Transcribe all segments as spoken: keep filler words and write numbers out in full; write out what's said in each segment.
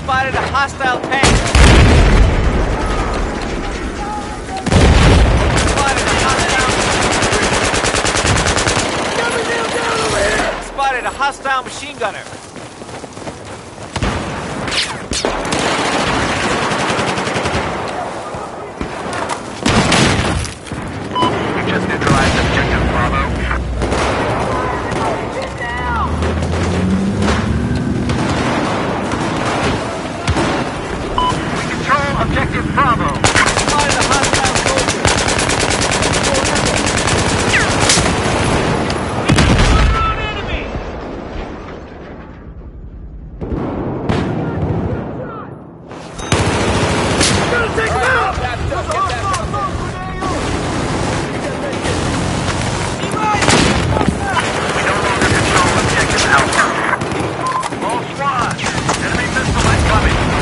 spotted a hostile tank. Spotted a hostile... Spotted a hostile machine gunner. We just neutralized objective Bravo. Objective Bravo. Spotted a hostile soldier. Enemy! Gotta take him out! We no longer control objective Alpha. All squads, enemy missile incoming.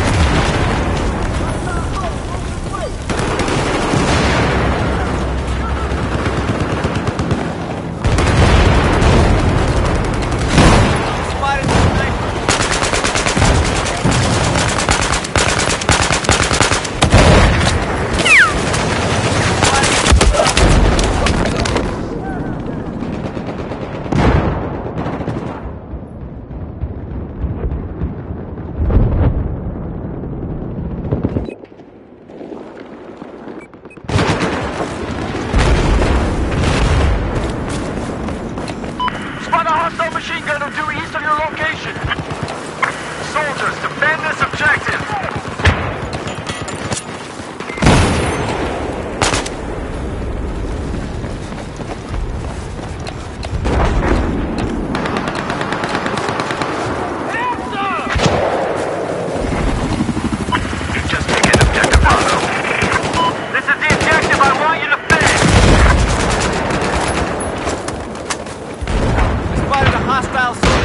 Machine gunner due east of your location. Soldiers, defend this objective. You've just taken objective Bravo. This is the objective I want you to finish. Spotted a hostile soldier.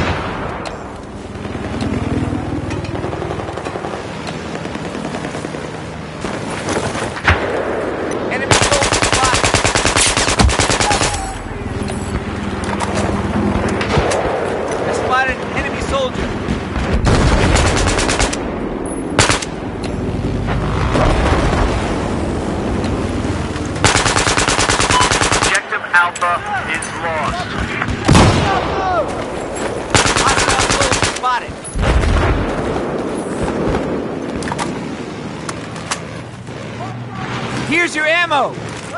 Enemy soldier spotted. I spotted an enemy soldier. Objective Alpha is lost. Hostile soldier spotted. Here's your ammo.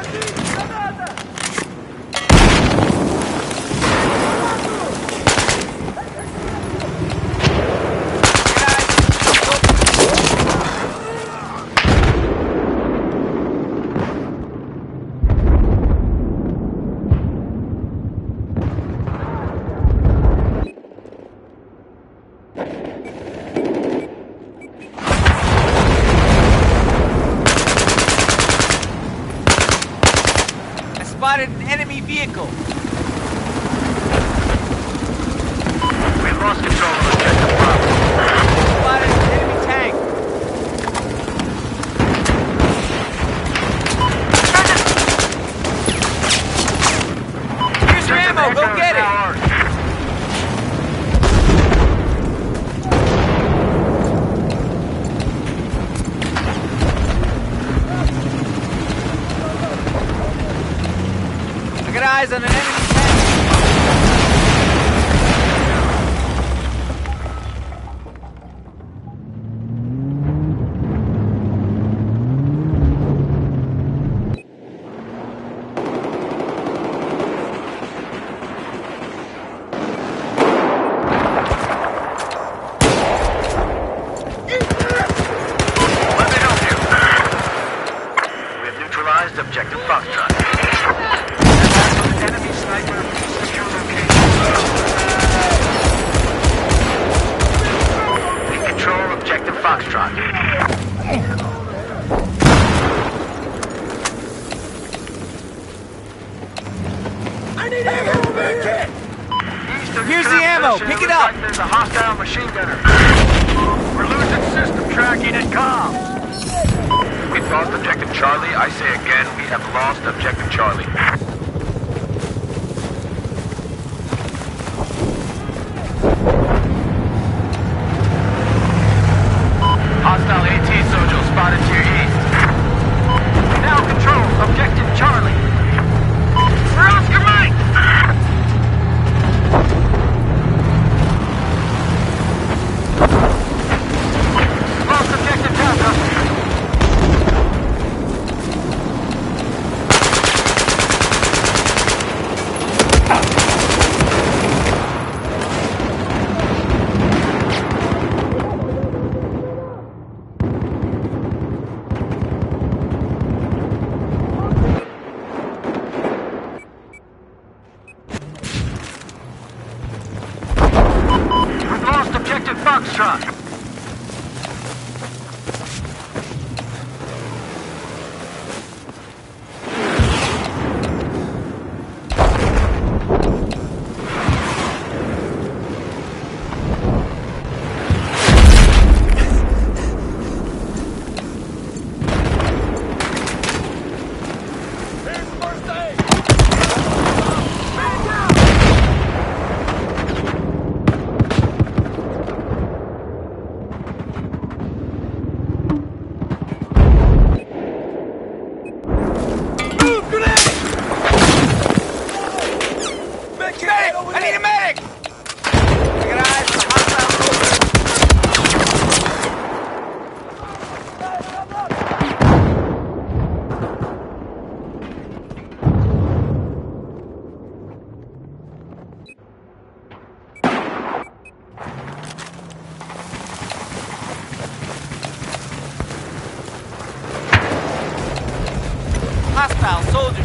Spotted an enemy vehicle. We lost control of objective Bravo. Spotted an enemy tank. Here's your ammo. Go get it. I got eyes on an enemy tank. Let me help you. We have neutralized objective Foxtrot. Enemy sniper, secure location. We control objective Foxtrot. I need ammo back. Here's the ammo. Pick it up. There's a hostile machine gunner. We're losing system tracking and comms. We've lost objective Charlie. I say again, we have lost objective Charlie.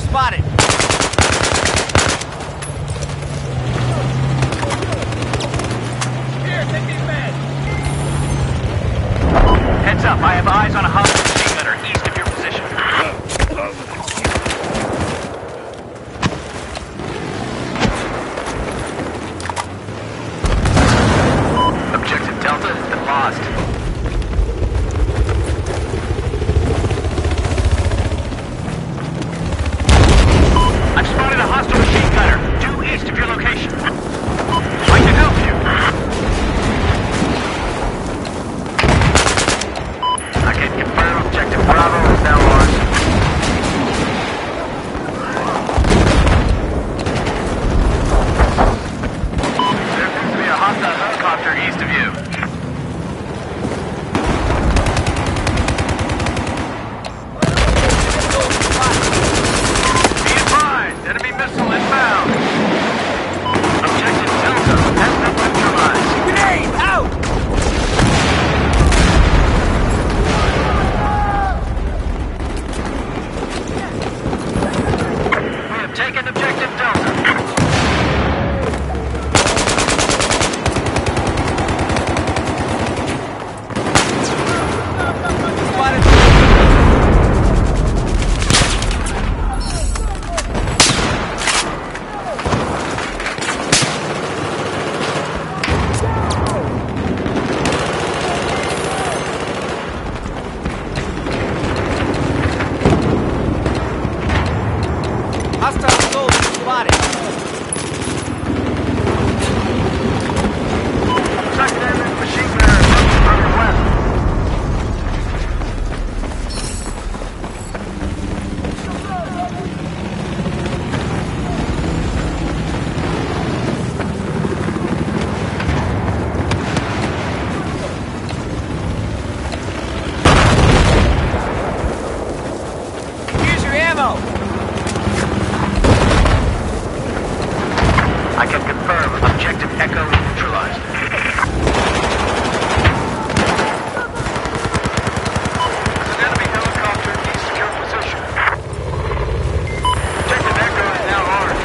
spotted. Here, take these men. Heads up, I have eyes on a hostile machine gunner east of your position. Objective Delta has been lost. I've spotted a hostile machine gunner due east of your location. I can help you. I can confirm Objective Bravo is now ours. There seems to be a hostile helicopter east of you. Be advised, enemy missile inbound. Objective Delta has been neutralized. Grenade! Out! We have taken Objective Delta. Spotted. Hostile soldier spotted. Second enemy machine gunner coming from the west. Use your ammo. I can confirm Objective Echo is neutralized. There's an enemy helicopter east of your position. Objective Echo is now ours.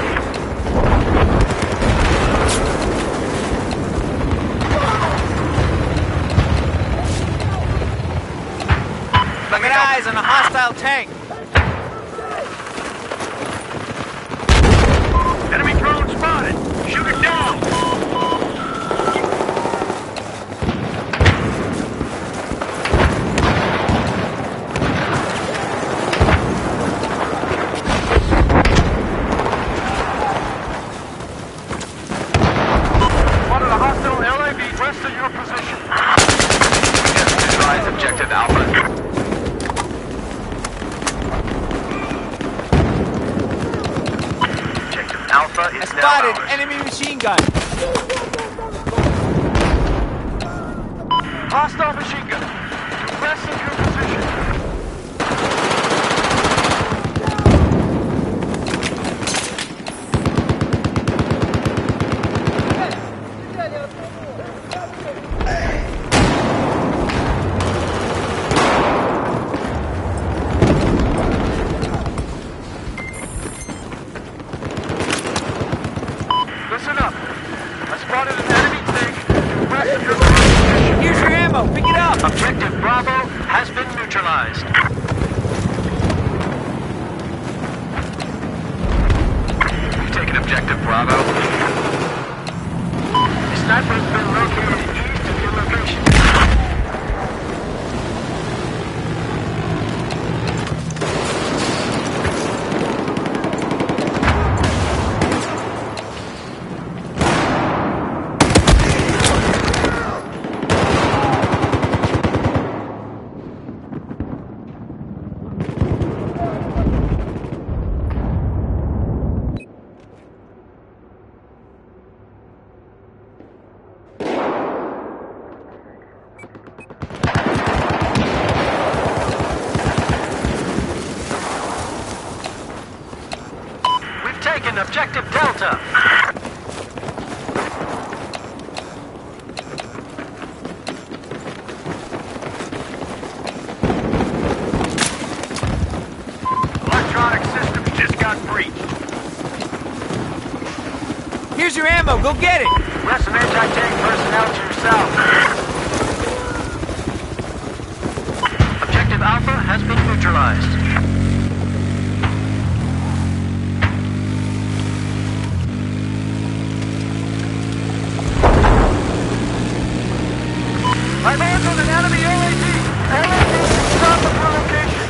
I got eyes on a hostile tank. Enemy drone spotted. Shoot it down. Spotted a hostile L A V west of your position. Yes, neutralize Objective Alpha. Objective Alpha I is now spotted ours. enemy machine gun. Hostile machine gun. To west of your position. Listen up. I spotted an enemy tank to west of your position. Here's your ammo. Pick it up. Objective Bravo has been neutralized. We've taken Objective Bravo. The sniper has been located east of your location. taken Objective Delta. Electronic system just got reach. Here's your ammo. Go get it. We have some anti-tank personnel to your south. Objective Alpha has been neutralized. I've handled an enemy L A D. L A D is south of your location.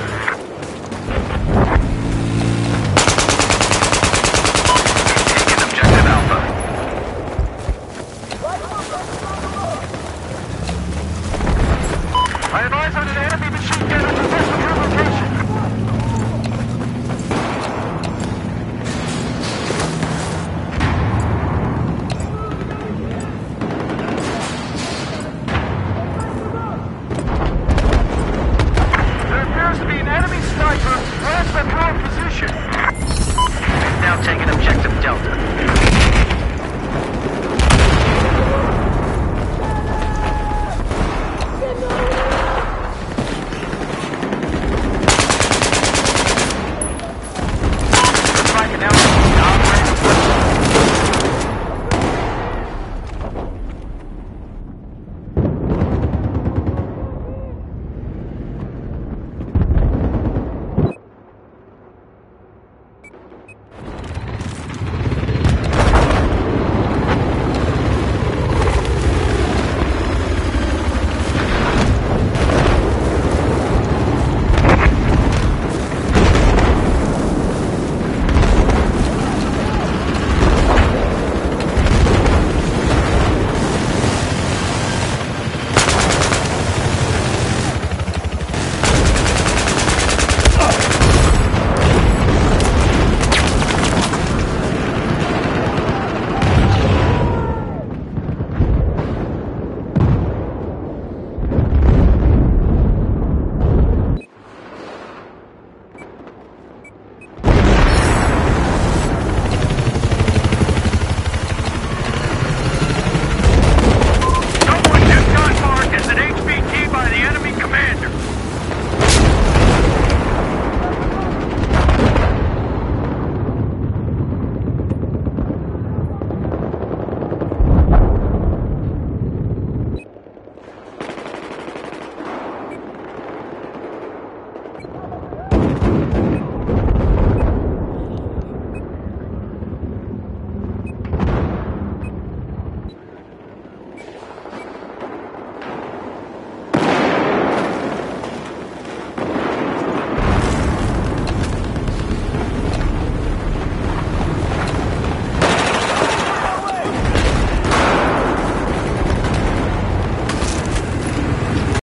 Taking objective Alpha. I advise on an enemy machine gun.